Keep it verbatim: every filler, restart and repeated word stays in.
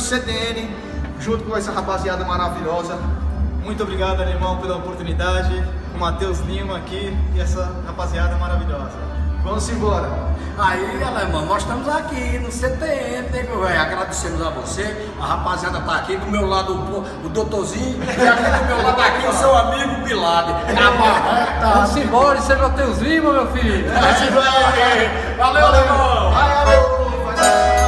C T N, junto com essa rapaziada maravilhosa. Muito obrigado, Alemão, pela oportunidade. O Matheus Lima aqui e essa rapaziada maravilhosa. Vamos embora. Aí, Alemão, nós estamos aqui no C T N, né, meu velho? Agradecemos a você. A rapaziada tá aqui do meu lado, o, o doutorzinho, e aqui do meu lado aqui o seu amigo Bilade. Vamos embora, isso é Matheus Lima, meu filho. Valeu, Alemão. Vai, Alemão.